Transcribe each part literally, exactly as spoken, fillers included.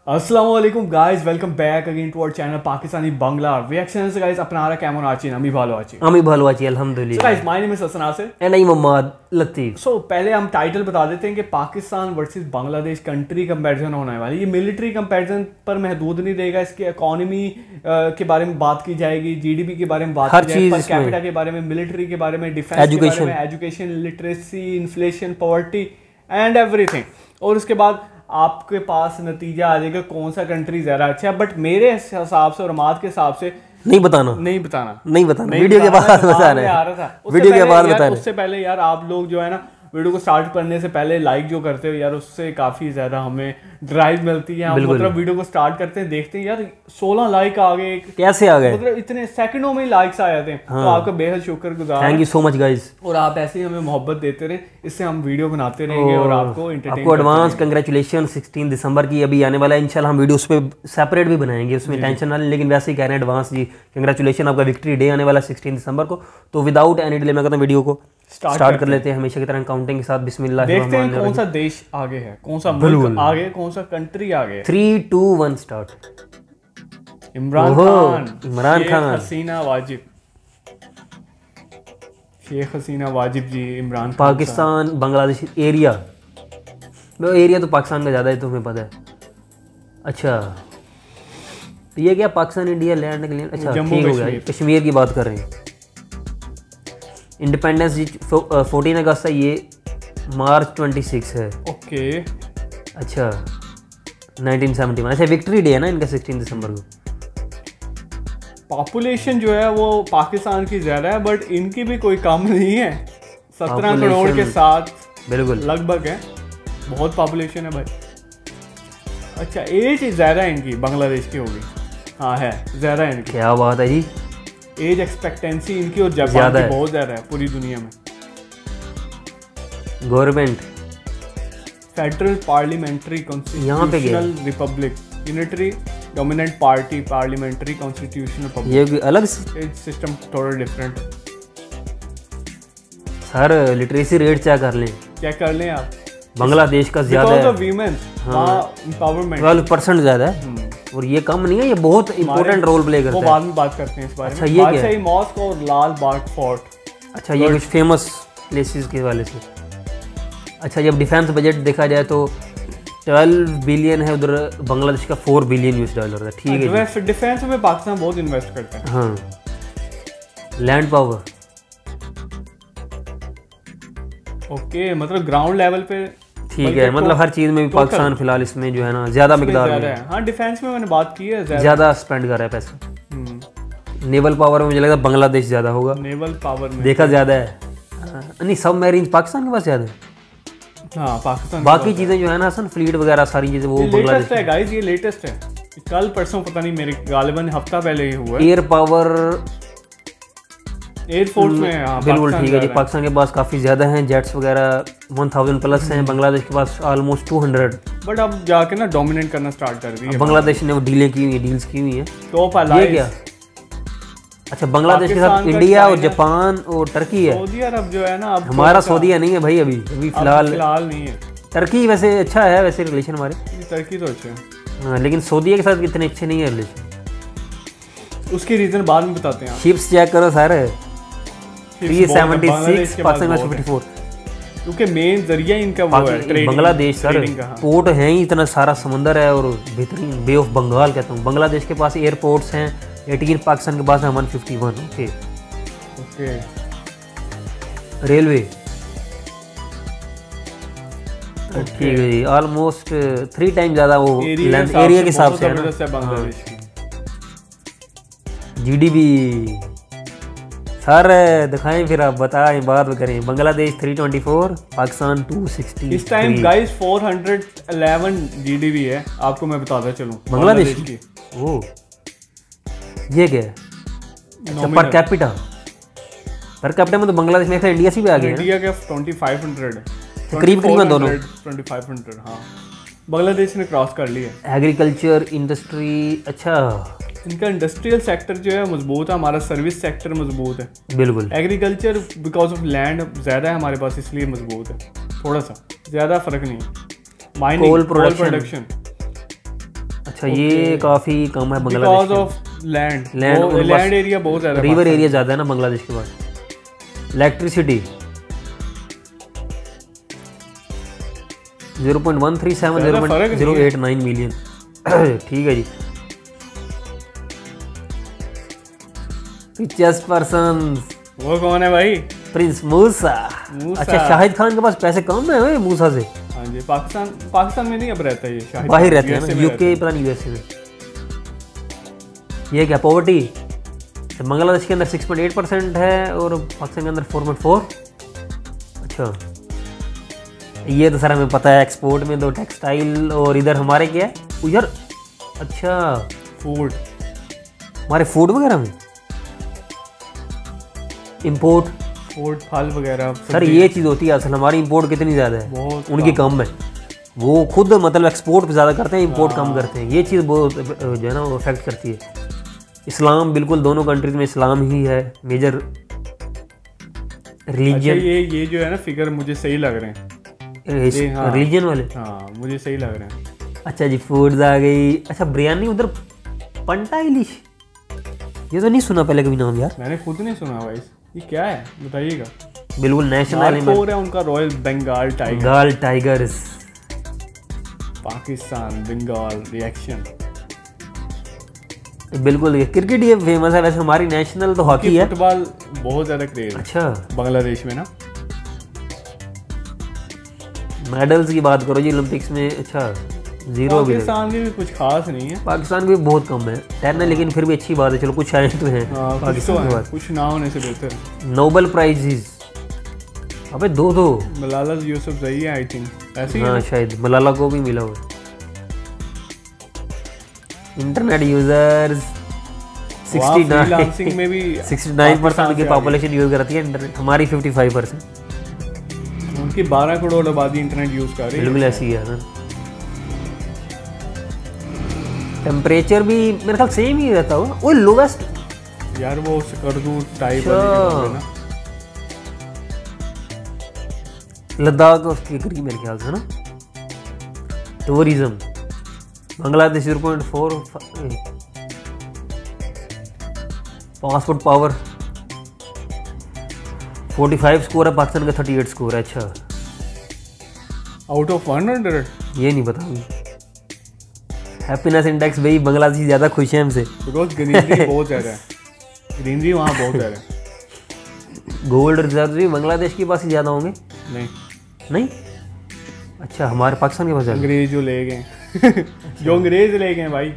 আসসালামু guys welcome back again to our channel Pakistani Bangla reactions guys আপনারা কেমন আছেন আমি ভালো আছি আমি ভালো আছি अल्हम्दुलिल्लाह। So guys my name is Hasan Asif and I'm Mohammad Latif। So पहले हम टाइटल बता देते हैं कि Pakistan versus Bangladesh country comparison होने वाली ये मिलिट्री कंपैरिजन पर महदूद नहीं रहेगा। इसके इकोनॉमी के बारे में बात की जाएगी, जीडीपी के बारे में बात की जाएगी, पर कैपिटा के बारे में, मिलिट्री के बारे में, डिफेंस के बारे में, education, literacy, inflation, poverty and everything. और उसके बाद आपके पास नतीजा आ जाएगा कौन सा कंट्री ज़्यादा अच्छा है। बट मेरे हिसाब से और माद के हिसाब से नहीं बताना नहीं बताना नहीं बताना वीडियो के बाद बताना है। वीडियो के बाद बताना। उससे पहले यार आप लोग जो है ना वीडियो को स्टार्ट करने से पहले लाइक जो करते हो यार उससे काफ़ी ज़्यादा हमें ड्राइव मिलती है। हम मतलब वीडियो को स्टार्ट करते हैं, देखते हैं यार सोलह लाइक आ गए, कैसे आ गए, मतलब इतने सेकंडों में लाइक्स आ जाते हैं। हाँ। तो आपका बेहद शुक्रगुजार, thank you so much guys. और आप ऐसे ही हमें मोहब्बत देते रहे, इससे हम वीडियो बनाते रहेंगे और आपको आपको एडवांस कंग्रेचुलेशन सोलह दिसंबर की अभी आने वाला है इंशाल्लाह। हम वीडियो उस पर सेपरेट भी बनाएंगे, उसमें टेंशन ना लें, लेकिन वैसे ही कह रहे हैं एडवांस जी कंग्रेचुलेशन, आपका विक्ट्री डे आने वाला है सोलह दिसंबर को। तो विदाउट एनी डिले मैं कहता हूँ वीडियो को स्टार्ट, स्टार्ट कर लेते हैं हमेशा की तरह काउंटिंग के साथ। बिस्मिल्लाह। देखते हैं कौन सा देश आगे है, कौन सा मुल्क आगे, कौन सा कंट्री आगे। Three two one start. Imran Khan, Imran Khan, Hasina Wajib, Sheikh Hasina Wajib ji, Imran. Pakistan Bangladesh area, area तो पाकिस्तान का ज़्यादा है, तुम्हें पता है। अच्छा ये क्या पाकिस्तान इंडिया लैंड के लिए, अच्छा ठीक हो गया। कश्मीर की बात कर रहे हैं। इंडिपेंडेंस जी फोर्टीन अगस्त है, ये मार्च ट्वेंटी सिक्स है। ओके अच्छा नाइनटीन सेवेंटी वन। अच्छा विक्ट्री डे है ना इनका सोलह दिसंबर को। पॉपुलेशन जो है वो पाकिस्तान की ज़्यादा है बट इनकी भी कोई कम नहीं है, सत्रह करोड़ के साथ बिल्कुल लगभग है, बहुत पॉपुलेशन है भाई। अच्छा एज ज़्यादा है इनकी, बांग्लादेश की होगी। हाँ है ज़्यादा है इनकी। क्या बात है जी। एज एक्सपेक्टेंसी इनकी और जापान की बहुत ज़्यादा है पूरी दुनिया में। Government federal parliamentary constitutional republic, unitary dominant party parliamentary constitutional republic. ये भी अलग सिस्टम थोड़ा different. Sir literacy rate check कर लें, चेक कर लें आप। बांग्लादेश का ज्यादा है, वीमेन एम्पावरमेंट ट्वेल्व परसेंट ज्यादा है और ये कम नहीं है, ये बहुत इंपॉर्टेंट रोल प्ले करता है। वो बाद में बात करते हैं इस बारे में। अच्छा ये क्या है? मॉस्क और लाल बाग फोर्ट। अच्छा ये कुछ फेमस प्लेसेस के वाले से। अच्छा जब डिफेंस बजट देखा जाए तो ट्वेल्व बिलियन है, उधर बांग्लादेश का फोर बिलियन यूएस डॉलर है। ठीक है, डिफेंस में पाकिस्तान बहुत इन्वेस्ट करता है। हाँ लैंड पावर ओके, मतलब ग्राउंड लेवल पे ठीक है, मतलब हर चीज में भी पाकिस्तान फिलहाल इसमें जो है ना ज्यादा मिकदार में है। हाँ डिफेंस में मैंने बात की है, ज्यादा स्पेंड कर रहा है पैसा। नेवल पावर में मुझे लगता है बांग्लादेश ज्यादा होगा। नेवल पावर में देखा ज्यादा है, नहीं सब मैरीन पाकिस्तान के पास ज्यादा है। हाँ पाकिस्तान, बाकी चीजें जो है ना सन फ्लीट वगैरह सारी चीजें वो बांग्लादेश है। गाइस ये लेटेस्ट है, कल परसों पता नहीं, मेरे गालिबन हफ्ता पहले ही हुआ है। एयर पावर एयरफोर्स में हाँ, बिल्कुल ठीक है जी। पाकिस्तान के पास काफ़ी ज़्यादा हैं, जेट्स वगैरह वन थाउजेंड प्लस हैं, बांग्लादेश के पास ऑलमोस्ट टू हंड्रेड। बट अब जाके ना डोमिनेट करना स्टार्ट कर दी है बांग्लादेश ने, वो डीलें की हुई है, डील्स की हुई हैं। तो ये क्या? अच्छा बांग्लादेश के साथ इंडिया और जापान और टर्की है। सऊदी अरब जो है ना, अब हमारा सऊदी नहीं है भाई, अभी अभी फिलहाल फिलहाल नहीं है। टर्की वैसे अच्छा है, वैसे रिलेशन हमारे टर्की तो अच्छे हैं हाँ, लेकिन सऊदी के साथ इतने अच्छे नहीं है रिलेशन। उसकी रीजन बाद में बताते हैं। शिप्स चेक करो सारे, three seventy six Pakistan fifty four, क्योंकि मेन जरिया इनका वो है ट्रेडिंग। बांग्लादेश सर पोर्ट है ही, इतना सारा समंदर है और बेहतरीन बे ऑफ बंगाल कहता हूँ। बांग्लादेश के पास एयरपोर्ट्स हैं अठारह, पाकिस्तान के पास है one fifty one. Okay okay railway ठीक है जी, ऑलमोस्ट थ्री टाइम ज़्यादा वो एरिया के हिसाब से है। जीडीपी सर दिखाएं, फिर आप बताएं, बात करें। Bangladesh three twenty four, Pakistan two sixty. इस time guys four hundred eleven GDP है, आपको मैं बताता चलूं बांग्लादेश की। वो ये क्या है? अच्छा पर कैपिटा, पर कैपिटा में तो बांग्लादेश में इंडिया से भी आ गया। इंडिया के ट्वेंटी फाइव हंड्रेड करीब करीब दोनों ट्वेंटी फाइव हंड्रेड। हाँ बांग्लादेश ने क्रॉस कर लिया। एग्रीकल्चर इंडस्ट्री, अच्छा इनका इंडस्ट्रियल सेक्टर जो है मजबूत है, हमारा सर्विस सेक्टर मजबूत है। बिल्कुल एग्रीकल्चर बिकॉज ऑफ लैंड ज़्यादा है हमारे पास इसलिए मजबूत है, थोड़ा सा ज़्यादा फर्क नहीं है। माइनिंग, कोल प्रोडक्शन, अच्छा ये काफी कम है Bangladesh because of land land land area बहुत ज्यादा, रिवर एरिया ज्यादा है ना बांग्लादेश के पास। Electricity zero point one three seven zero point zero eight nine million. ठीक है जी। रिचेस्ट पर्सन वो कौन है भाई? प्रिंस मूसा। मूसा। अच्छा शाहिद खान के पास पैसे कम है मूसा से। हाँ जी, पाकिस्तान पाकिस्तान में नहीं अब रहता है ये, शाहिद बाहर रहते हैं ना, यूके पता नहीं यूएसए में। ये क्या पॉवर्टी बांग्लादेश के अंदर सिक्स पॉइंट एट परसेंट है और पाकिस्तान के अंदर फोर पॉइंट फोर। अच्छा ये तो सर हमें पता है, एक्सपोर्ट में तो टेक्सटाइल और इधर हमारे क्या है उधर। अच्छा फूड, हमारे फूड वगैरह में इंपोर्ट, फूड फल वगैरह सर ये चीज़ होती है असल। हमारी इंपोर्ट कितनी ज़्यादा है, बहुत उनकी कम है। वो खुद मतलब एक्सपोर्ट ज़्यादा करते हैं, इंपोर्ट कम करते हैं। ये चीज़ बहुत जो है ना वो अफेक्ट करती है। इस्लाम बिल्कुल दोनों कंट्रीज में इस्लाम ही है मेजर रिलीजन। ये ये जो है ना फिगर मुझे सही लग रहे हैं, रिलीजन हाँ, वाले हाँ मुझे सही लग रहे हैं। अच्छा जी फूड्स आ गई। अच्छा बिरयानी उधर पंटा इलिश, ये तो नहीं सुना पहले कभी नाम यार। मैंने खुद नहीं सुना भाई, ये क्या है बताइएगा। बिल्कुल नेशनल एनिमल है उनका, royal Bengal tiger. Bengal tigers, Pakistan Bengal reaction. बिल्कुल ये क्रिकेट ये फेमस है, वैसे हमारी नेशनल तो हॉकी है। फुटबॉल बहुत ज्यादा क्रेज है अच्छा बांग्लादेश में ना। मेडल्स की बात करो जी ओलंपिक्स में, अच्छा जीरो भी। पाकिस्तान की भी कुछ खास नहीं है, पाकिस्तान की भी बहुत कम है टेन है, लेकिन फिर भी अच्छी बात है, चलो कुछ आए तो हैं पाकिस्तान के बाद, कुछ ना होने से बेहतर। नोबेल प्राइजेस अबे दो दो मलाला यूसुफजई है आई थिंक, ऐसे ही हाँ शायद मलाला को भी मिला हुआ। इंटरनेट यूजर्स सिक्सटी नाइन में भी सिक्सटी नाइन परसेंट की पॉपुलेशन यूज करती है इंटरनेट, हमारी फिफ्टी फाइव परसेंट। उनकी बारह करोड़ आबादी इंटरनेट यूज कर रही है। बिल्कुल ऐसी है ना। टेम्परेचर भी मेरे ख्याल सेम ही रहता होगा। वो लोवेस्ट यार वो स्कर्दू टाइप वाली ना, लद्दाख उसके करीब मेरे ख्याल से ना। Tourism Bangladesh zero point four. Passport power forty five score है, पाकिस्तान का थर्टी एट स्कोर है। अच्छा आउट ऑफ वन हंड्रेड ये नहीं पता। हैप्पीनेस इंडेक्स भाई बांग्लादेशी ज़्यादा खुश है हमसे, बिकॉज ग्रीनरी बहुत ज़्यादा है, ग्रीनरी वहाँ बहुत ज़्यादा है। गोल्ड रिजर्व भी बांग्लादेश के पास ही ज़्यादा होंगे। नहीं नहीं अच्छा हमारे पाकिस्तान के पास अंग्रेज जो ले गए जो अंग्रेज ले गए भाई।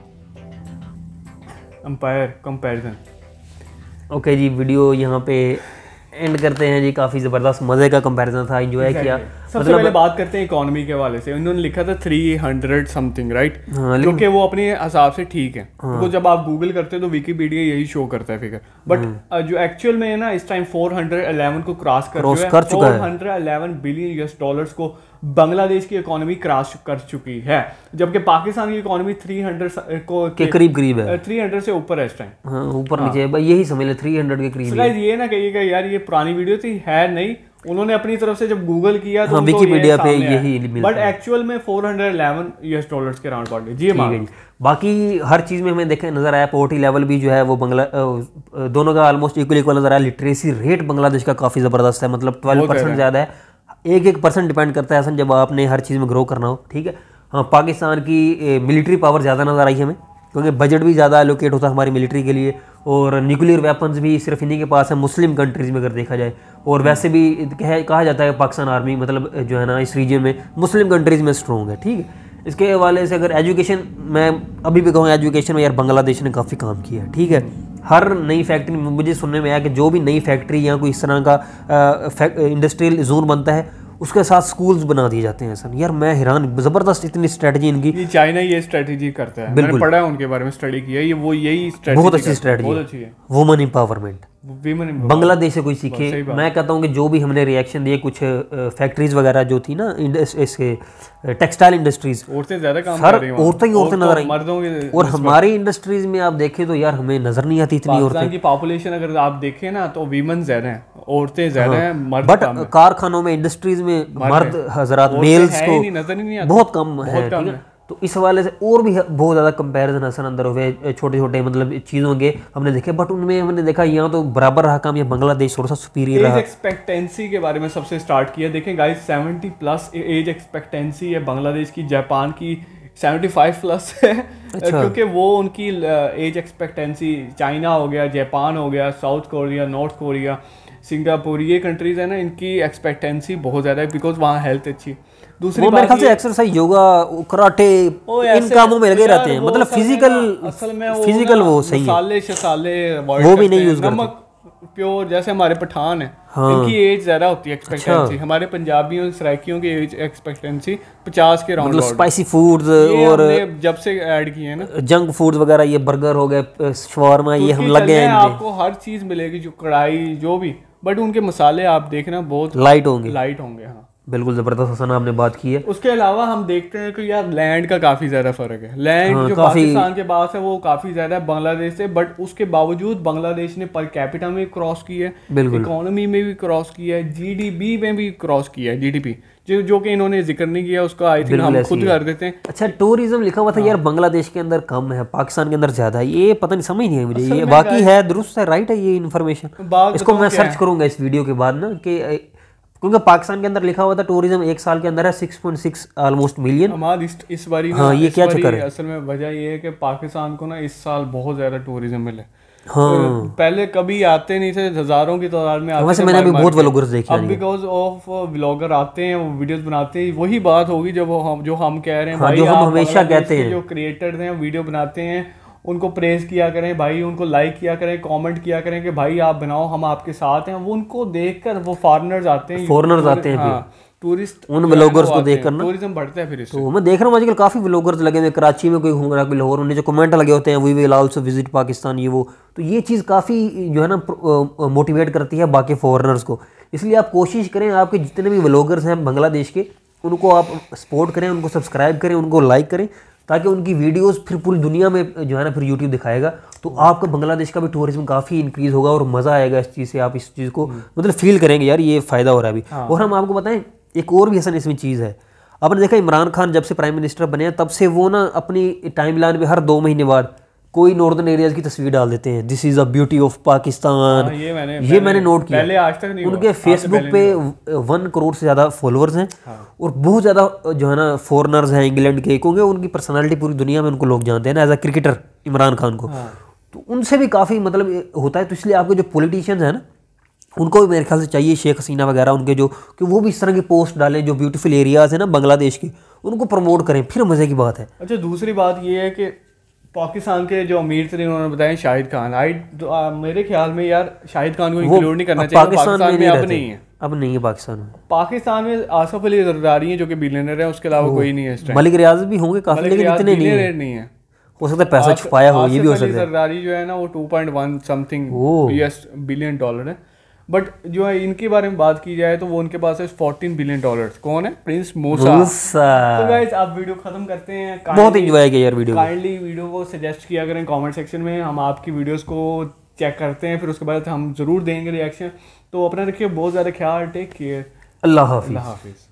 Empire comparison. ओके जी वीडियो यहाँ पे एंड करते हैं जी। काफ़ी ज़बरदस्त मज़े का कंपैरिजन था, एंजॉय किया। सबसे मतलब पहले बात करते हैं इकोनॉमी के हवाले से। उन्होंने लिखा था थ्री हंड्रेड समथिंग राइट, हाँ, जो कि वो अपने हिसाब से ठीक है। हाँ। तो जब आप गूगल करते हैं तो विकीपीडिया यही शो करता है फिगर, बट हाँ। जो एक्चुअल में है ना इस टाइम फोर हंड्रेड इलेवन को क्रॉस कर चुका है। Four hundred eleven billion US dollars को बांग्लादेश की इकोनॉमी क्रॉस कर चुकी है, जबकि पाकिस्तान की इकोनॉमी थ्री हंड्रेड को के करीब करीब है, थ्री हंड्रेड से ऊपर है इस टाइम। हाँ, ऊपर नीचे है भाई, यही समझ ले थ्री हंड्रेड के करीब है। ये ना कहिएगा यार ये पुरानी वीडियो थी, है नहीं, उन्होंने अपनी तरफ से जब गूगल किया तो हाँ, विकिपीडिया पे यही, बट एक्चुअल में four hundred eleven US dollars के राउंड अबाउट। जी जी। बाकी हर चीज़ में हमें देखें नजर आया पॉवर्टी लेवल भी जो है वो बांग्ला दोनों का ऑलमोस्ट इक्वल इक्वल नजर आया। लिटरेसी रेट बांग्लादेश का काफ़ी ज़बरदस्त है, मतलब ट्वेल्व परसेंट ज़्यादा है। एक एक परसेंट डिपेंड करता है असन जब आपने हर चीज़ में ग्रो करना हो, ठीक है। हाँ पाकिस्तान की मिलिट्री पावर ज़्यादा नजर आई हमें, क्योंकि बजट भी ज़्यादा एलोकेट होता है हमारी मिलिट्री के लिए, और न्यूक्लियर वेपन्स भी सिर्फ इन्हीं के पास है मुस्लिम कंट्रीज़ में अगर देखा जाए। और वैसे भी कह, कहा जाता है पाकिस्तान आर्मी मतलब जो है ना इस रीजन में मुस्लिम कंट्रीज़ में स्ट्रॉन्ग है, ठीक है। इसके हवाले से अगर एजुकेशन, मैं अभी भी कहूँ एजुकेशन में यार बांग्लादेश ने काफ़ी काम किया है, ठीक है। हर नई फैक्ट्री, मुझे सुनने में आया कि जो भी नई फैक्ट्री या कोई इस तरह का इंडस्ट्रियल जोन बनता है उसके साथ स्कूल्स बना दिए जाते हैं सर। यार मैं हैरान, ज़बरदस्त इतनी स्ट्रेटजी इनकी। ये चाइना ये स्ट्रेटजी करता है, मैंने पढ़ा है उनके बारे में, स्टडी किया, ये वो यही स्ट्रेटजी बहुत अच्छी स्ट्रेटजी है। वुमेन एम्पावरमेंट बांग्लादेश से कोई सीखे। मैं कहता हूँ कि जो भी हमने रिएक्शन दिए कुछ फैक्ट्रीज वगैरह जो थी ना इसके टेक्सटाइल इंडस्ट्रीज, औरतें ज्यादा काम कर रही हैं, औरतें ही औरतें नजर आई। और हमारी इंडस्ट्रीज में आप देखें तो यार हमें नजर नहीं आती इतनी औरतें की पॉपुलेशन अगर आप देखें ना तो वीमेन ज्यादा हैं, औरतें ज्यादा हैं, मर्द बट कारखानों में इंडस्ट्रीज में मर्द हजरात मेल्स को बहुत कम है। तो इस हवाले से और भी बहुत ज़्यादा कंपैरिजन हसन अंदर हुए छोटे छोटे मतलब चीज़ों के हमने देखे, बट उनमें हमने देखा यहाँ तो बराबर रहा काम, या बांग्लादेश थोड़ा सा सुपीरियर रहा। एज एक्सपेक्टेंसी के बारे में सबसे स्टार्ट किया, देखें guys seventy plus age expectancy है बांग्लादेश की, जापान की सेवेंटी फाइव प्लस है। अच्छा। क्योंकि वो उनकी एज एक्सपेक्टेंसी, चाइना हो गया, जापान हो गया, South Korea, North Korea, Singapore, ये कंट्रीज है ना, इनकी एक्सपेक्टेंसी बहुत ज़्यादा है बिकॉज वहाँ हेल्थ अच्छी। दूसरी मेरे ख्याल से एक्सरसाइज, योगा, कराटे, इन कामों में लगे रहते हैं, मतलब फिजिकल असल में फिजिकल वो सही है, मसाले शसाले वो भी नहीं यूज करते, प्योर। जैसे हमारे पठान है, हाँ। इनकी एज ज्यादा होती है एक्सपेक्टेंसी। अच्छा। हमारे पंजाबियों सराइकियों की एज एक्सपेक्टेंसी पचास के राउंड, मतलब स्पाइसी फूड्स और जब से ऐड किए हैं ना जंक फूड्स वगैरह, ये बर्गर हो गए, शवारमा, ये हम लगे हैं। आपको हर चीज मिलेगी, जो कढ़ाई जो भी, बट उनके मसाले आप देखना बहुत लाइट होंगे, लाइट होंगे हाँ बिल्कुल ज़बरदस्त हसन आपने बात की है। उसके अलावा हम देखते हैं कि यार लैंड का काफ़ी ज़्यादा फ़र्क है। लैंड हाँ, जो पाकिस्तान के पास है वो काफ़ी ज़्यादा है बांग्लादेश से, बट उसके बावजूद बांग्लादेश ने पर कैपिटा में क्रॉस की है, इकोनॉमी में भी क्रॉस किया है, जीडीपी में भी क्रॉस किया है, जीडीपी जो जो कि इन्होंने जिक्र नहीं किया उसका, आई थिंक हम खुद कर देते हैं। अच्छा, टूरिज्म लिखा हुआ था हाँ। यार बांग्लादेश के अंदर कम है, पाकिस्तान के अंदर ज़्यादा है, ये पता नहीं समझ नहीं है मुझे, ये बाकी है दुरुस्त है, राइट है ये इन्फॉर्मेशन, इसको मैं सर्च करूँगा इस वीडियो के बाद ना, कि क्योंकि पाकिस्तान के अंदर लिखा हुआ था टूरिज्म एक साल के अंदर है six point six almost million. हमारे इस, इस बारी हाँ, ये क्या चक्कर है? असल में वजह ये है कि पाकिस्तान को ना इस साल बहुत ज्यादा टूरिज्म मिले। हाँ। तो पहले कभी आते नहीं थे, हजारों की तादाद में आते वैसे मैंने भी बहुत व्लॉगर्स देखे हैं, अब बिकॉज ऑफ व्लॉगर आते हैं, वो वीडियोस बनाते हैं। वही बात होगी जब हम जो हम कह रहे हैं हाँ, भाई, जो हम हमेशा कहते हैं, जो क्रिएटर्स हैं वीडियो बनाते हैं उनको प्रेज किया करें भाई, उनको लाइक किया करें, कमेंट किया करें कि भाई आप बनाओ, हम आपके साथ हैं। वो उनको देखकर वो फॉरेनर्स आते हैं, फॉरेनर्स आते हैं, हाँ, टूरिस्ट उन व्लॉगर्स को देखकर ना टूरिज्म बढ़ता है। फिर इससे तो मैं देख रहा हूँ आजकल काफ़ी व्लॉगर्स लगे हुए, कराची में कोई घूम रहा है, कोई लाहौर, उन्हें जो कमेंट लगे होते हैं we will also visit Pakistan, ये वो, तो ये चीज़ काफ़ी जो है ना मोटिवेट करती है बाकी फॉरेनर्स को। इसलिए आप कोशिश करें, आपके जितने भी व्लॉगर्स हैं बांग्लादेश के, उनको आप सपोर्ट करें, उनको सब्सक्राइब करें, उनको लाइक करें, ताकि उनकी वीडियोस फिर पूरी दुनिया में जो है ना फिर यूट्यूब दिखाएगा, तो आपका बांग्लादेश का भी टूरिज्म काफ़ी इंक्रीज़ होगा और मज़ा आएगा इस चीज़ से, आप इस चीज़ को मतलब फील करेंगे यार ये फ़ायदा हो रहा है अभी। हाँ। और हम आपको बताएं एक और भी हसन इसमें चीज़ है, आपने देखा इमरान खान जब से प्राइम मिनिस्टर बने हैं तब से वो ना अपनी टाइम लाइन में हर दो महीने बाद कोई नॉर्दर्न एरियाज की तस्वीर डाल देते हैं, this is a beauty of Pakistan. ये मैंने ये मैंने, मैंने नोट किया, पहले आज तक नहीं उनके फेसबुक पे वन करोड़ से ज़्यादा फॉलोअर्स हैं। हाँ। और बहुत ज़्यादा जो है ना फॉरेनर्स हैं इंग्लैंड के, क्योंकि उनकी पर्सनालिटी पूरी दुनिया में उनको लोग जानते हैं ना as a cricketer Imran Khan को। हाँ। तो उनसे भी काफ़ी मतलब होता है, तो इसलिए आपके जो पॉलिटिशियंस हैं ना उनको भी मेरे ख्याल से चाहिए, शेख हसीना वगैरह उनके जो, कि वो भी इस तरह की पोस्ट डालें जो ब्यूटीफुल एरियाज़ हैं ना बांग्लादेश के, उनको प्रमोट करें, फिर मज़े की बात है। अच्छा, दूसरी बात ये है कि पाकिस्तान के जो अमीर थे उन्होंने बताया शाहिद खान, आई तो, आ, मेरे ख्याल में यार शाहिद खान को इंक्लूड नहीं करना चाहिए, पाकिस्तान, पाकिस्तान में, में अब नहीं है, अब नहीं है पाकिस्तान में। पाकिस्तान में आसफ अली जरदारी हैं जो कि बिलियनर है, उसके अलावा कोई नहीं है इस टाइम। मलिक रियाज भी होंगे काफी, लेकिन इतने नहीं है, नहीं है, हो सकता है पैसा छुपाया हो, ये भी हो सकता है। जरदारी जो है ना वो two point one something US billion dollar है, बट जो है इनके बारे में बात की जाए तो वो उनके पास है फोर्टीन बिलियन डॉलर। कौन है? प्रिंस मूसा। तो गाइस आप वीडियो खत्म करते हैं, बहुत एंजॉय किया यार वीडियो, काइंडली वीडियो को सजेस्ट किया करें कमेंट सेक्शन में, हम आपकी वीडियोस को चेक करते हैं, फिर उसके बाद हम जरूर देंगे रिएक्शन। तो अपना रखिए बहुत ज़्यादा ख्याल, टेक केयर, अल्लाह हाफिज़। अल्लाह हाफिज़।